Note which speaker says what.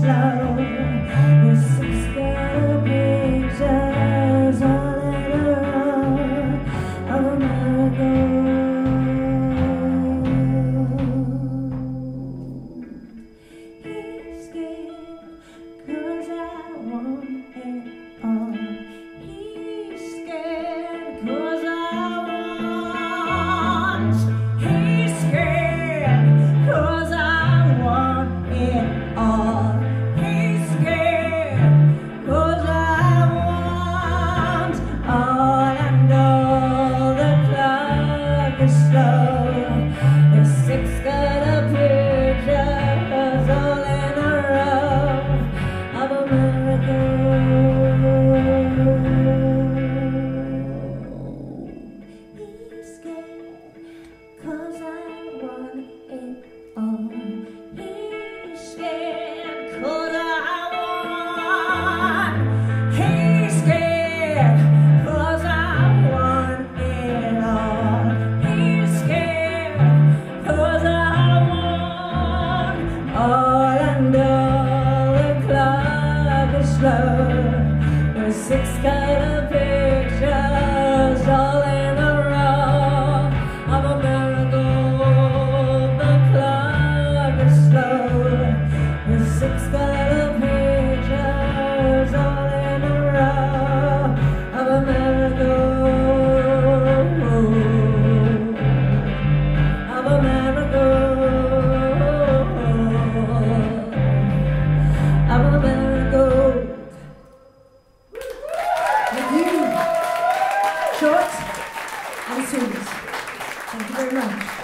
Speaker 1: slow. With 6 color pictures all in a row of a marigold. He's scared 'cause I want it all. He's scared 'cause I want. He's scared 'cause I want it all. He's scared 'cause I want all, and all. The clock is slow. There's 6 color pictures all in a row of a marigold. He's scared 'cause I want it all. He's scared 'cause I want. He's scared 'cause I want it all. He's scared 'cause I want all, and all. The clock is slow. There's 6 color pictures all in a row of a marigold. The clock is slow. There's 6 color pictures all in a row of a marigold. Of a marigold. Of a marigold. Thank you. Short and sweet. Thank you very much.